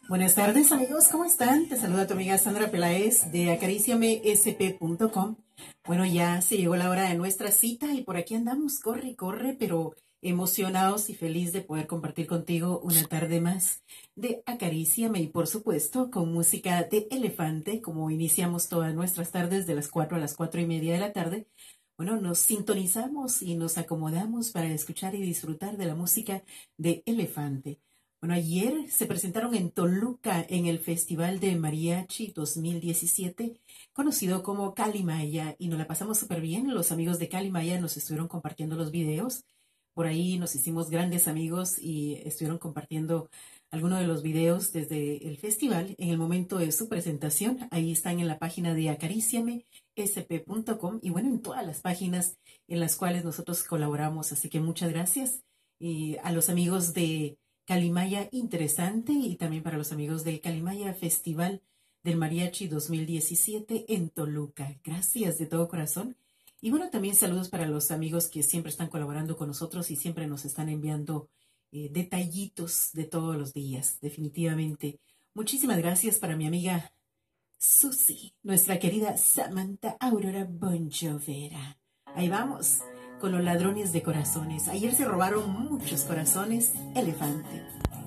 Buenas tardes amigos, ¿cómo están? Te saluda tu amiga Sandra Peláez de acariciamesp.com. Bueno, ya se llegó la hora de nuestra cita y por aquí andamos, corre y corre, pero emocionados y feliz de poder compartir contigo una tarde más de Acaríciame y por supuesto con música de elefante, como iniciamos todas nuestras tardes de las 4 a las 4:30 de la tarde. Bueno, nos sintonizamos y nos acomodamos para escuchar y disfrutar de la música de elefante. Bueno, ayer se presentaron en Toluca en el Festival de Mariachi 2017, conocido como Calimaya, y nos la pasamos súper bien. Los amigos de Calimaya nos estuvieron compartiendo los videos. Por ahí nos hicimos grandes amigos y estuvieron compartiendo algunos de los videos desde el festival en el momento de su presentación. Ahí están en la página de acariciamesp.com y bueno, en todas las páginas en las cuales nosotros colaboramos. Así que muchas gracias y a los amigos de Calimaya Interesante y también para los amigos del Calimaya Festival del Mariachi 2017 en Toluca. Gracias de todo corazón. Y bueno, también saludos para los amigos que siempre están colaborando con nosotros y siempre nos están enviando detallitos de todos los días, definitivamente. Muchísimas gracias para mi amiga Susi, nuestra querida Samantha Aurora Bonchovera. Ahí vamos con los ladrones de corazones. Ayer se robaron muchos corazones, elefante.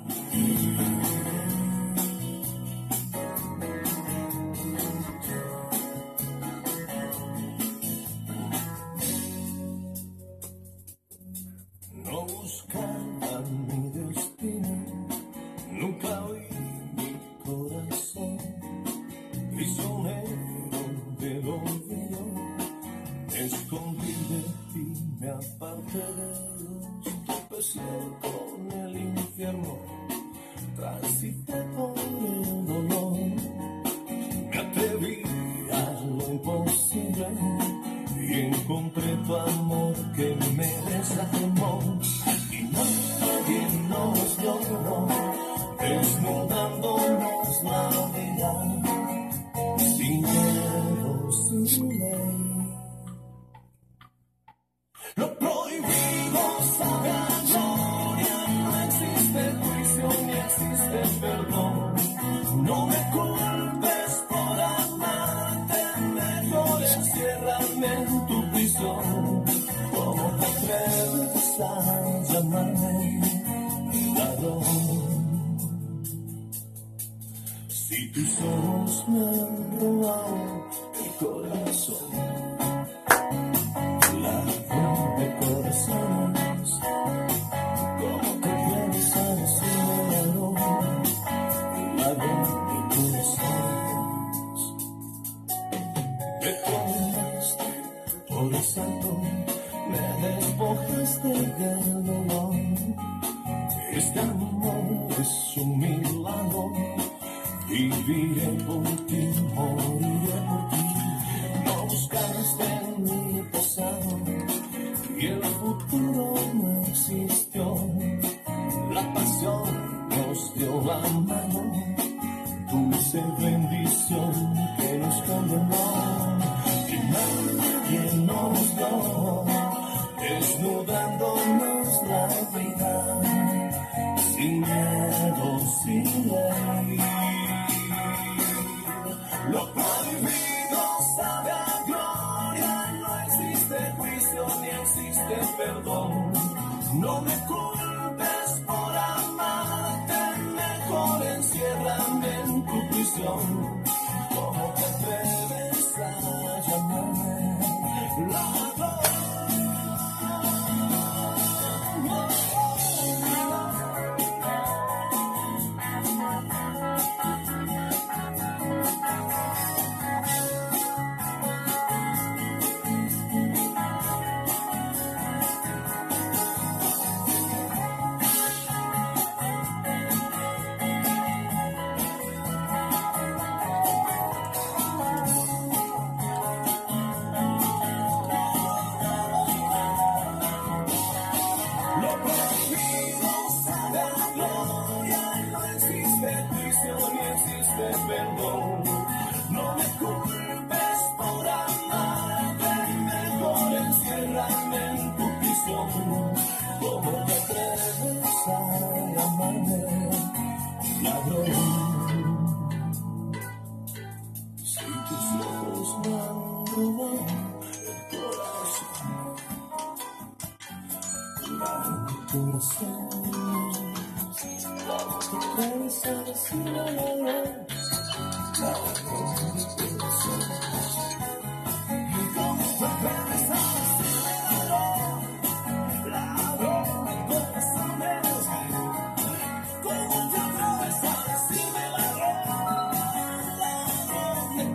No buscaba mi destino, nunca oí mi corazón, prisionero del olvido, me escondí de ti, me aparté de Dios, tropecé con el infierno, transité por el dolor, me atreví a lo imposible y encontré tu amor que me desarmó y nadie nos logró, desnudándonos la vida, sin miedo, sin ley. Lo prohibido sabe a gloria, no existe juicio ni existe perdón. No me culpes por amarte, mejor enciérrame en tu prisión. ¿Cómo te atreves a llamarme ladrón? Si tus ojos me han robado el corazón. Ladrón de corazones, ¿cómo te atreves a decirme ladrón? Ladrón de corazones. Me condenaste por asalto, me despojaste del dolor. Este amor es un milagro, viviré por ti, moriré por ti. No buscaste en mi pasado y el futuro no existió. La pasión nos dio la mano, dulce bendición que nos condenó. Y nadie nos dio, desnudándonos la vida, sin miedo, sin ley. Lo prohibido sabe a gloria, no existe juicio ni existe perdón. No me culpes por amarte, mejor enciérrame en tu prisión. ¿Cómo te atreves a llamarme ladrón? atravesas y la ladrón de corazones. Y como tú atravesas y ladrón de corazones. Como tú atravesas y me ladrón de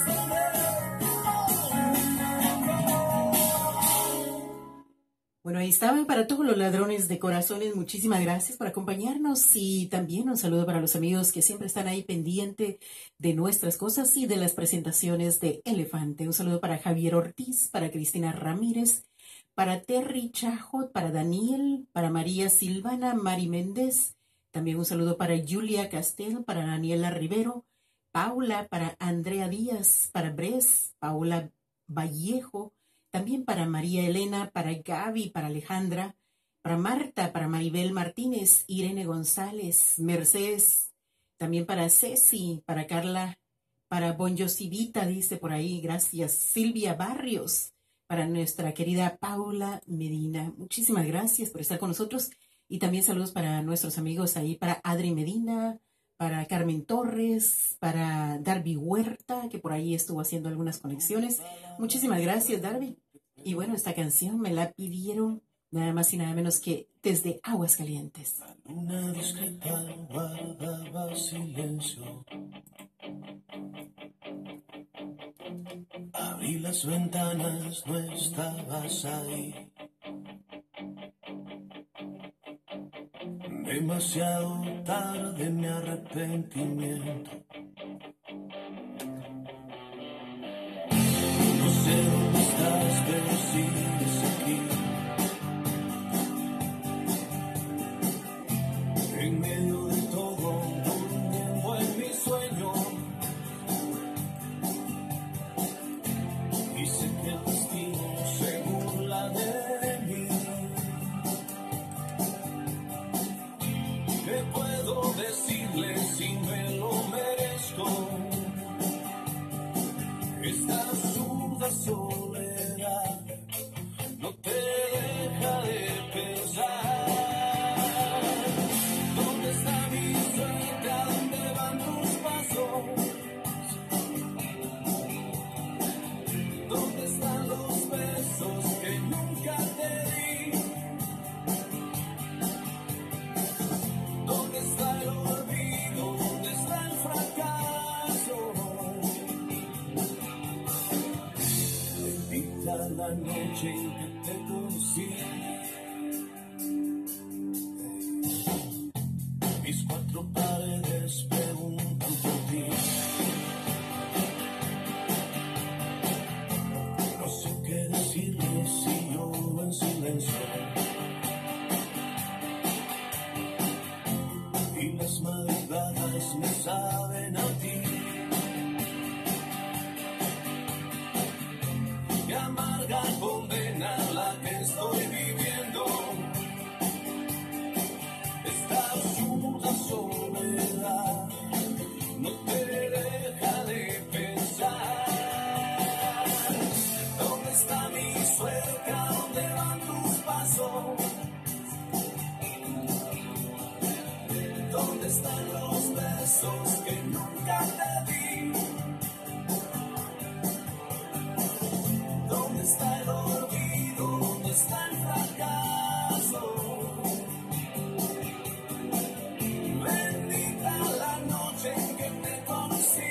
corazones. Bueno, ahí estaban para todos los ladrones de corazones. Muchísimas gracias por acompañarnos y también un saludo para los amigos que siempre están ahí pendiente de nuestras cosas y de las presentaciones de Elefante. Un saludo para Javier Ortiz, para Cristina Ramírez, para Terry Chajot, para Daniel, para María Silvana, Mari Méndez. También un saludo para Julia Castel, para Daniela Rivero, Paula, para Andrea Díaz, para Bres, Paula Vallejo, también para María Elena, para Gaby, para Alejandra, para Marta, para Maribel Martínez, Irene González, Mercedes, también para Ceci, para Carla, para Bonjosivita, dice por ahí, gracias, Silvia Barrios, para nuestra querida Paula Medina. Muchísimas gracias por estar con nosotros y también saludos para nuestros amigos ahí, para Adri Medina, para Carmen Torres, para Darby Huerta, que por ahí estuvo haciendo algunas conexiones. Muchísimas gracias, Darby. Y bueno, esta canción me la pidieron nada más y nada menos que desde Aguascalientes. Una discreta guardaba silencio. Abrí las ventanas, no estabas ahí. Demasiado tarde mi arrepentimiento. No sé dónde estás, pero sigues aquí. En medio de todo, durmiendo en mi sueño. Y sé que el destino se burla de mí. ¿Qué puedo decirle si me lo merezco? Esta absurda soledad no te deja de pensar. ¿Dónde está mi suerte? ¿A dónde van tus pasos? ¿Dónde están los besos que nunca te di? ¿Dónde está el olvido? ¿Dónde está el fracaso? Bendita la noche en que te conocí. Mis cuatro paredes preguntan por ti. No sé qué decirle si lloro en silencio. Y las madrugadas me saben a ti. Qué amarga condena la que estoy viviendo. Esta absurda soledad no te deja de pensar. ¿Dónde está mi suerte? ¿A dónde van tus pasos? ¿Dónde están los besos que nunca te di? ¿Dónde está el olvido? ¿Dónde está el fracaso? Bendita la noche en que te conocí.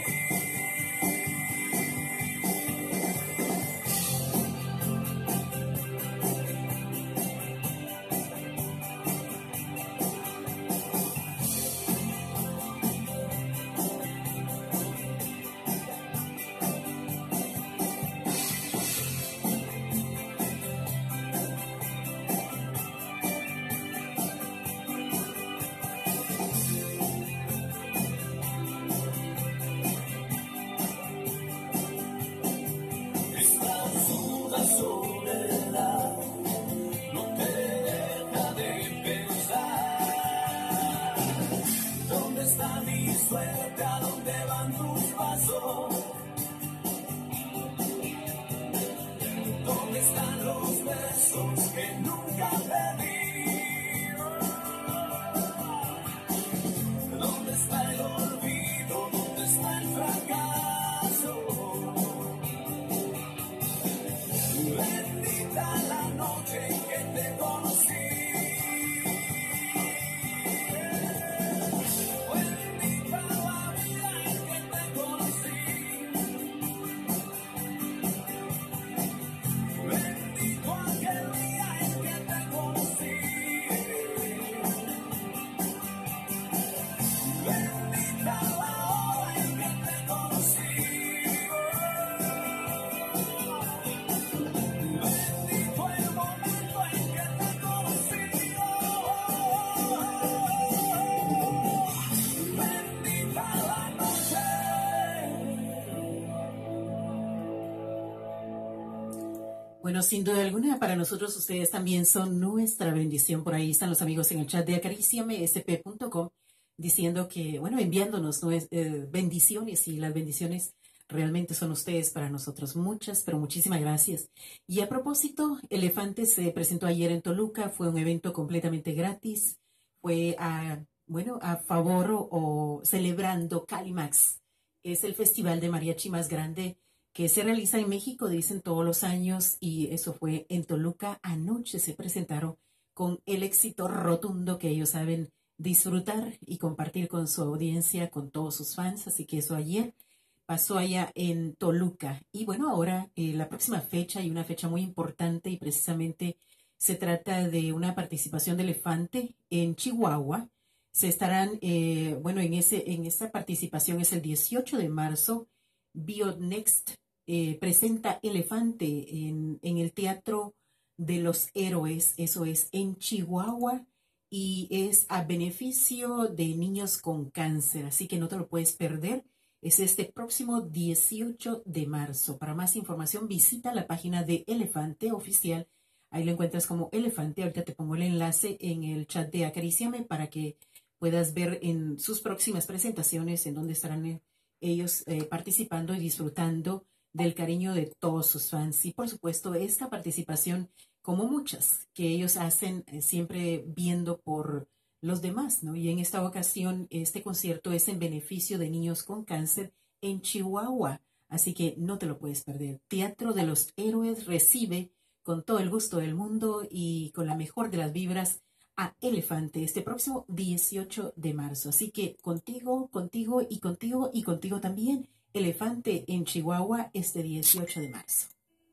Bueno, sin duda alguna, para nosotros ustedes también son nuestra bendición. Por ahí están los amigos en el chat de acariciamesp.com diciendo que, bueno, enviándonos bendiciones, y las bendiciones realmente son ustedes para nosotros. Muchas, pero muchísimas gracias. Y a propósito, Elefante se presentó ayer en Toluca, fue un evento completamente gratis, fue a favor o celebrando Calimax. Es el festival de mariachi más grande que se realiza en México, dicen todos los años, y eso fue en Toluca. Anoche se presentaron con el éxito rotundo que ellos saben disfrutar y compartir con su audiencia, con todos sus fans, así que eso ayer pasó allá en Toluca. Y bueno, ahora la próxima fecha, y una fecha muy importante, y precisamente se trata de una participación de Elefante en Chihuahua. Se estarán, en esta participación es el 18 de marzo. Bionext presenta Elefante en el Teatro de los Héroes, eso es en Chihuahua, y es a beneficio de niños con cáncer, así que no te lo puedes perder. Es este próximo 18 de marzo. Para más información visita la página de Elefante Oficial. Ahí lo encuentras como Elefante. Ahorita te pongo el enlace en el chat de Acaríciame para que puedas ver en sus próximas presentaciones en donde estarán ellos participando y disfrutando del cariño de todos sus fans. Y por supuesto, esta participación, como muchas que ellos hacen, siempre viendo por los demás, ¿no? Y en esta ocasión, este concierto es en beneficio de niños con cáncer en Chihuahua. Así que no te lo puedes perder. Teatro de los Héroes recibe con todo el gusto del mundo y con la mejor de las vibras a Elefante este próximo 18 de marzo. Así que contigo, contigo y contigo y contigo también, Elefante en Chihuahua este 18 de marzo.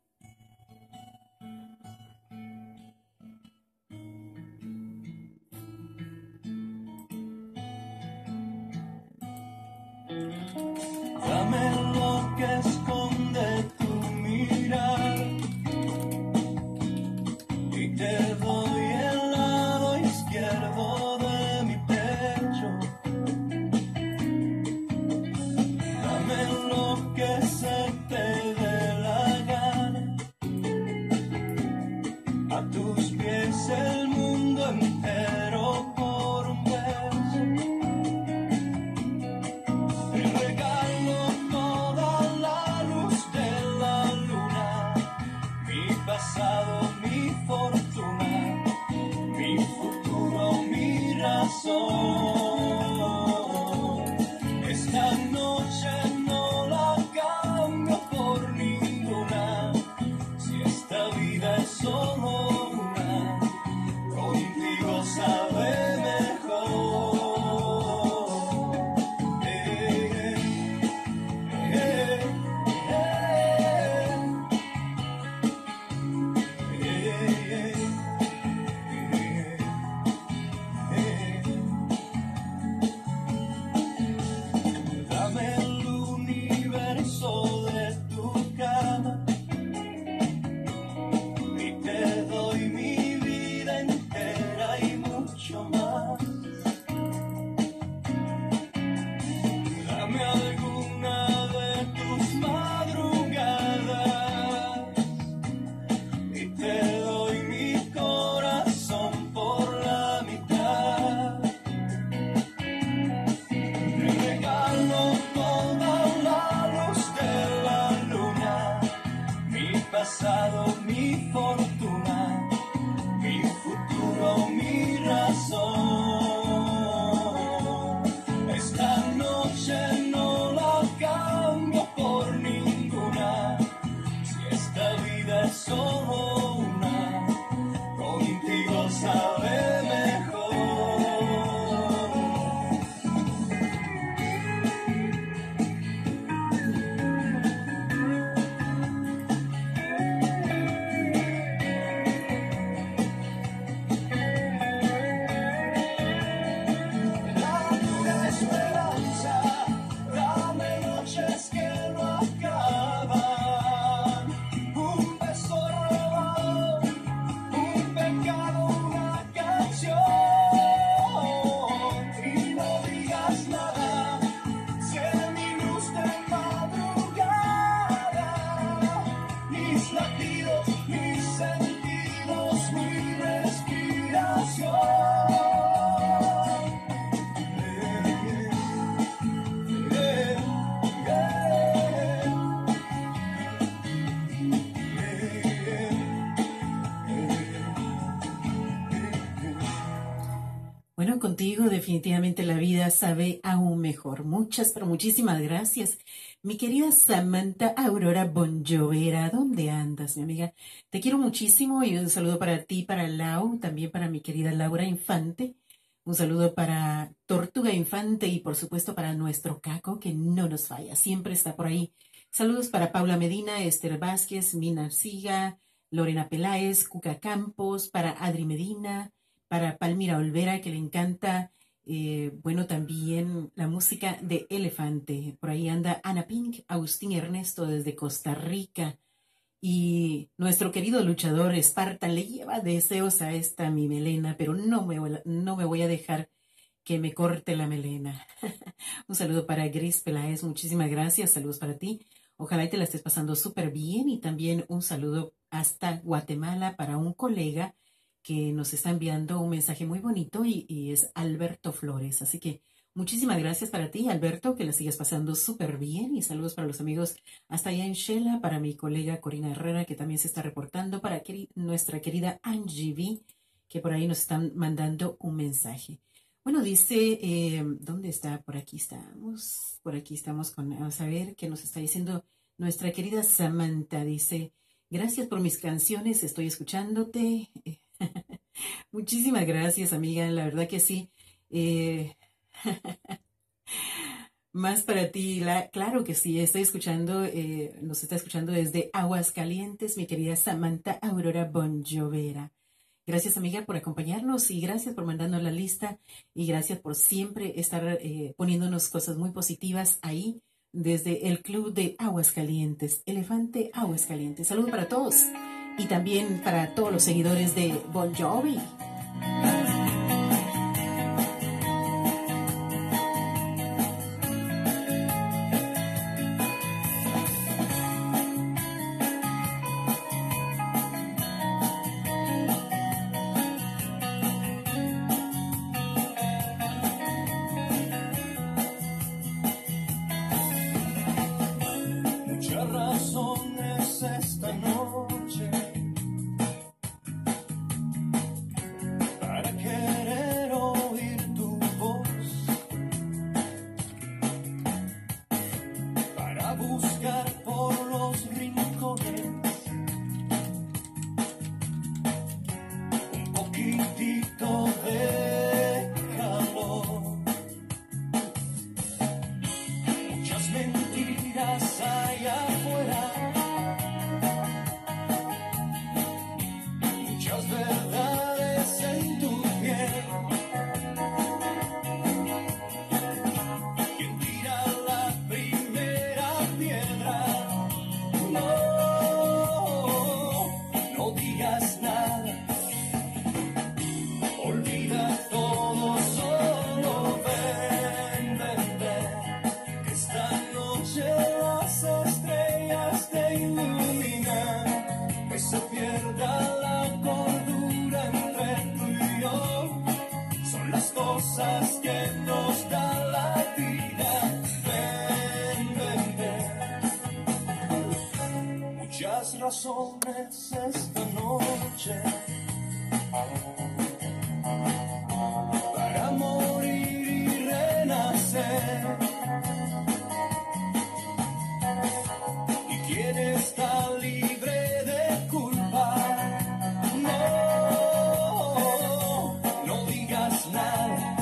Dame lo que esconde tu mirar y te doy el lado izquierdo de mi pecho. Dame lo que se te dé la gana. A tus pies el mundo entero por un beso. Te regalo toda la luz de la luna, mi pasado, mi fortuna, mi futuro, mi razón. Esta noche no la cambio por ninguna, si esta vida es solo una, contigo sabe mejor. contigo, definitivamente la vida sabe aún mejor. Muchas, pero muchísimas gracias. Mi querida Samantha Aurora Bonjovera, ¿dónde andas, mi amiga? Te quiero muchísimo y un saludo para ti, para Lau, también para mi querida Laura Infante. Un saludo para Tortuga Infante y por supuesto para nuestro Caco, que no nos falla, siempre está por ahí. Saludos para Paula Medina, Esther Vázquez, Mina Arciga, Lorena Peláez, Cuca Campos, para Adri Medina, para Palmira Olvera, que le encanta, bueno, también la música de Elefante. Por ahí anda Ana Pink, Agustín Ernesto desde Costa Rica. Y nuestro querido luchador Spartan le lleva deseos a esta mi melena, pero no me voy a dejar que me corte la melena. Un saludo para Gris Peláez, muchísimas gracias, saludos para ti. Ojalá y te la estés pasando súper bien y también un saludo hasta Guatemala para un colega que nos está enviando un mensaje muy bonito y es Alberto Flores. Así que muchísimas gracias para ti, Alberto, que la sigas pasando súper bien y saludos para los amigos hasta allá en Shela, para mi colega Corina Herrera, que también se está reportando, para nuestra querida Angie V, que por ahí nos están mandando un mensaje. Bueno, dice, ¿dónde está? Por aquí estamos con, vamos a ver qué nos está diciendo nuestra querida Samantha. Dice, gracias por mis canciones, estoy escuchándote. Muchísimas gracias, amiga, la verdad que sí. Más para ti, claro que sí, estoy escuchando, nos está escuchando desde Aguascalientes, mi querida Samantha Aurora Bonjovera. Gracias, amiga, por acompañarnos y gracias por mandarnos la lista y gracias por siempre estar poniéndonos cosas muy positivas ahí desde el Club de Aguascalientes, Elefante Aguascalientes. Saludos para todos y también para todos los seguidores de Bon Jovi. Muchas razones esta noche para querer oír tu voz, para buscar por los rincones un poquitito de calor. Muchas mentiras hay afuera, muchas verdades en tu piel. ¿Quién tira la primera piedra? No digas nada, olvida todo, solo ven, ven, ven, que esta noche las estrellas te iluminan, que se pierda la cordura entre tú y yo, son las cosas que nos da la vida. Ven, ven, ven, muchas razones esta noche para morir y renacer. ¿Y quién está libre de culpa? No digas nada,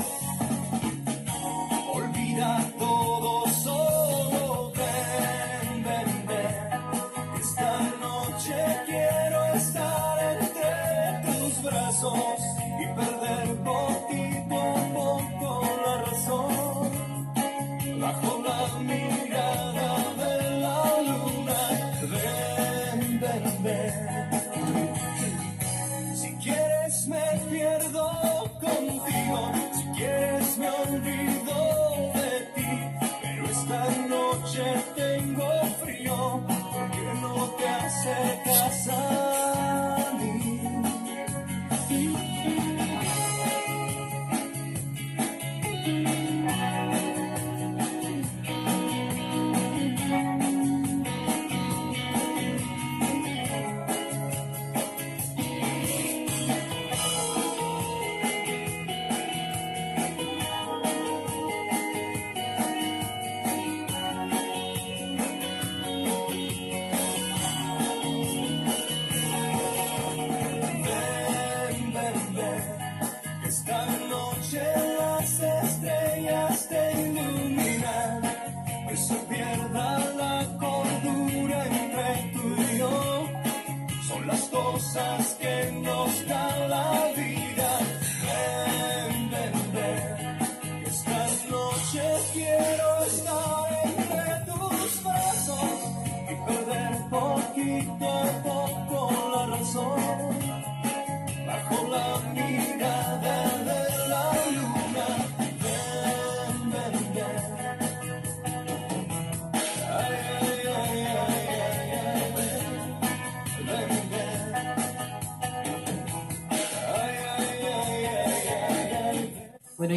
olvida todo, solo ven, ven, ven. Esta noche quiero estar entre tus brazos y perder poquito a poco la razón, bajo la mirada de la luna. Ven, ven, ven, si quieres me pierdo contigo, si quieres me olvido de ti, pero esta noche tengo frío, porque no te acercas a mí.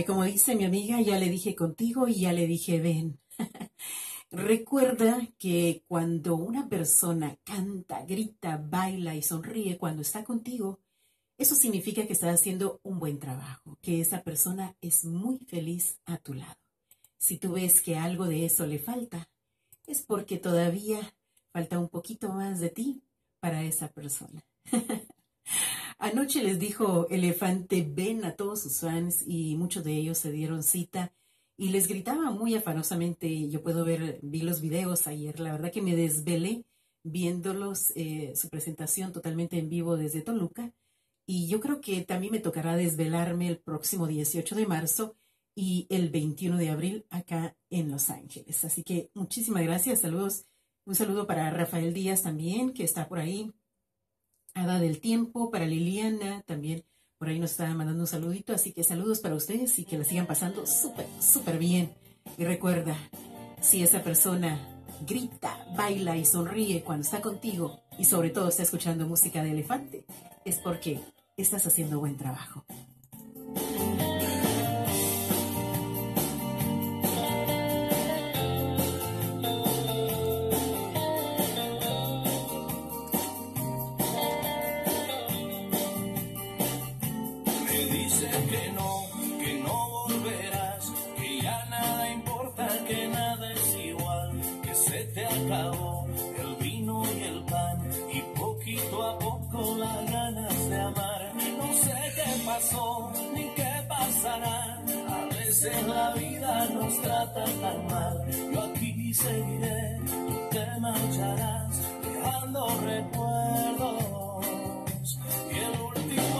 como dice mi amiga, ya le dije contigo y ya le dije ven. Recuerda que cuando una persona canta, grita, baila y sonríe cuando está contigo, eso significa que está haciendo un buen trabajo, que esa persona es muy feliz a tu lado. Si tú ves que algo de eso le falta, es porque todavía falta un poquito más de ti para esa persona. Anoche les dijo Elefante ven a todos sus fans y muchos de ellos se dieron cita y les gritaba muy afanosamente. Yo vi los videos ayer, la verdad que me desvelé viéndolos, su presentación totalmente en vivo desde Toluca, y yo creo que también me tocará desvelarme el próximo 18 de marzo y el 21 de abril acá en Los Ángeles. Así que muchísimas gracias, saludos, un saludo para Rafael Díaz también, que está por ahí, Ada del Tiempo, para Liliana también, por ahí nos está mandando un saludito, así que saludos para ustedes y que la sigan pasando súper, súper bien. Y recuerda, si esa persona grita, baila y sonríe cuando está contigo y sobre todo está escuchando música de Elefante, es porque estás haciendo buen trabajo. Que no volverás, que ya nada importa, que nada es igual, que se te acabó el vino y el pan y poquito a poco las ganas de amar. No sé qué pasó ni qué pasará, a veces la vida nos trata tan mal. Yo aquí seguiré, tú te marcharás dejando recuerdos y el último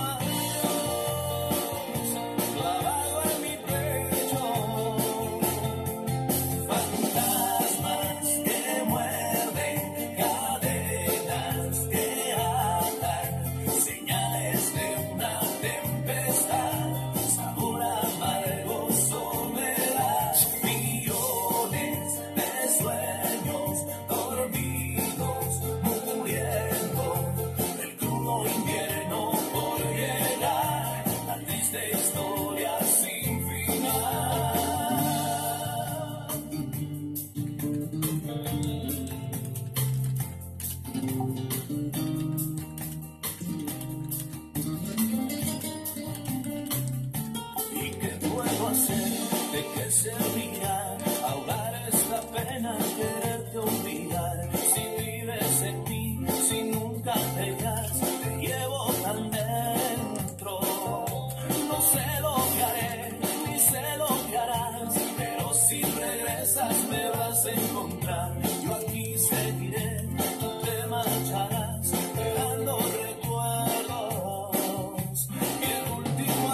servirá ahogar esta pena, quererte olvidar. Si vives en mí, si nunca te irás, te llevo tan dentro. No sé lo que haré, ni sé lo que harás, pero si regresas me vas a encontrar. Yo aquí seguiré, tú te marcharás, dejando recuerdos y el último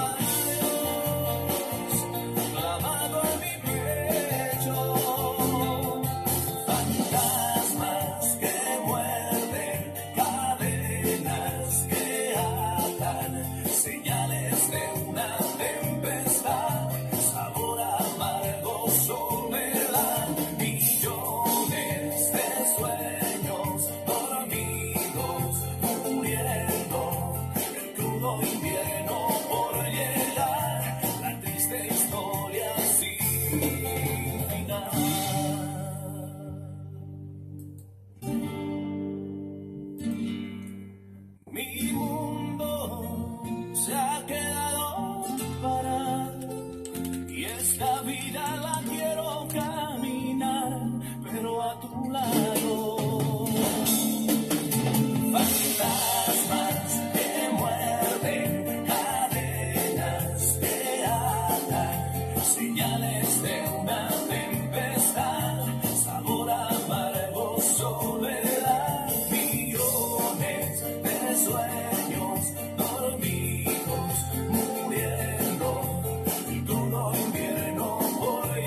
invierno por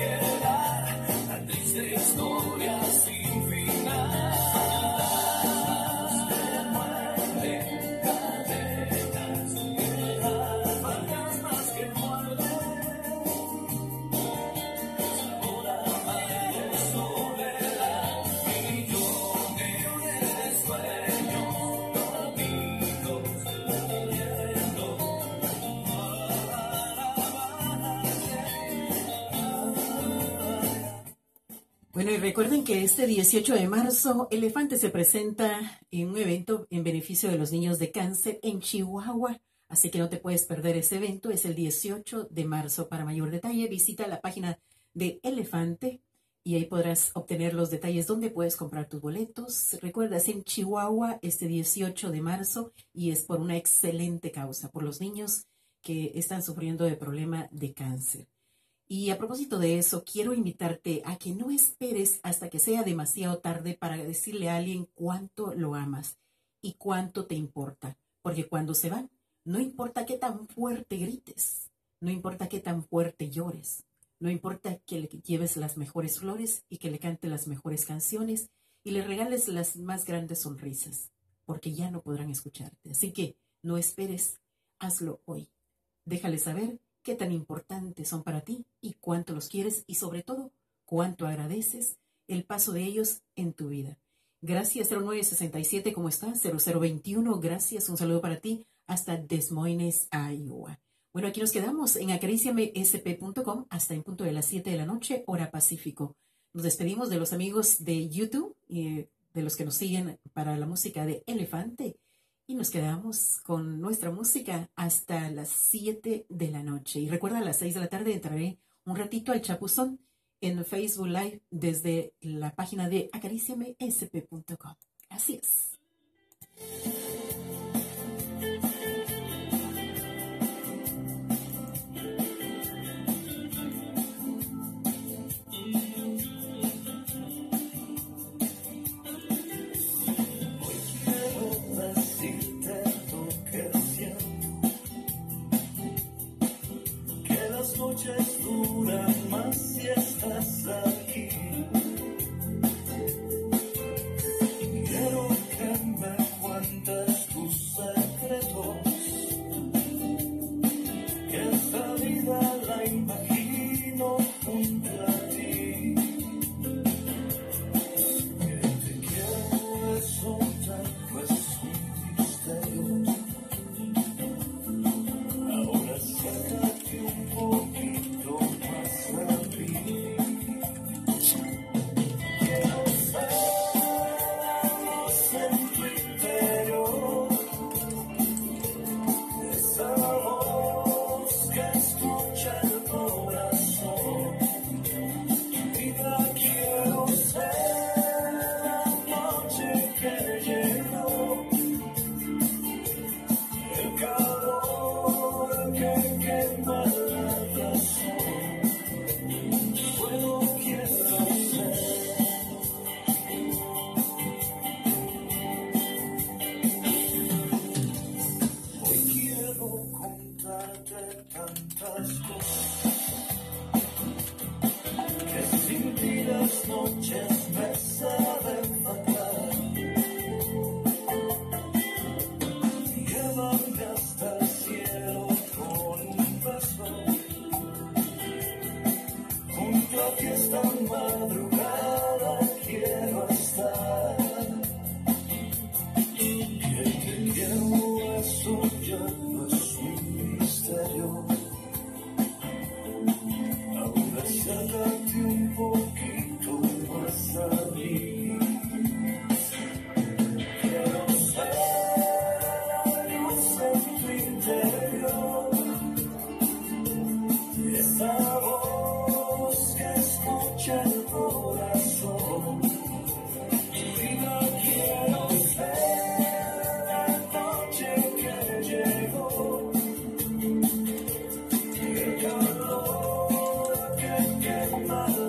Bueno, y recuerden que este 18 de marzo, Elefante se presenta en un evento en beneficio de los niños de cáncer en Chihuahua. Así que no te puedes perder ese evento. Es el 18 de marzo. Para mayor detalle, visita la página de Elefante y ahí podrás obtener los detalles donde puedes comprar tus boletos. Recuerda, es en Chihuahua este 18 de marzo y es por una excelente causa, por los niños que están sufriendo de problema de cáncer. Y a propósito de eso, quiero invitarte a que no esperes hasta que sea demasiado tarde para decirle a alguien cuánto lo amas y cuánto te importa. Porque cuando se van, no importa qué tan fuerte grites, no importa qué tan fuerte llores, no importa que le lleves las mejores flores y que le cantes las mejores canciones y le regales las más grandes sonrisas, porque ya no podrán escucharte. Así que no esperes, hazlo hoy. Déjale saber qué tan importantes son para ti y cuánto los quieres y sobre todo cuánto agradeces el paso de ellos en tu vida. Gracias 0967, ¿cómo estás? 0021, gracias, un saludo para ti hasta Des Moines, Iowa. Bueno, aquí nos quedamos en acariciamesp.com hasta en punto de las 7 de la noche, hora Pacífico. Nos despedimos de los amigos de YouTube y de los que nos siguen para la música de Elefante. Y nos quedamos con nuestra música hasta las 7 de la noche. Y recuerda, a las 6 de la tarde entraré un ratito al Chapuzón en Facebook Live desde la página de acariciamesp.com. Así es. Noches duran más si estás aquí. Quiero que me cuentes tus secretos, que esta vida la imagino junto a ti. Que te quiero, eso tanto es un misterio. Ahora sácate un poquito más a mí. Quiero ser la luz en tu interior, esa voz que escucha el corazón. Vida, quiero ser la noche que llegó, el calor que quema la razón. Puedo, quiero ser. Hoy quiero contarte tantas cosas que sin ti las noches me saben fatal. Llévame hasta el cielo con un beso, junto a ti esta madrugada quiero estar. Que te quiero, eso ya no es un misterio. Ahora sácate un poquito más a mí. Quiero ser la luz en tu interior, esa voz que escucha el corazón. Vida, quiero ser la noche que llegó, el calor que quema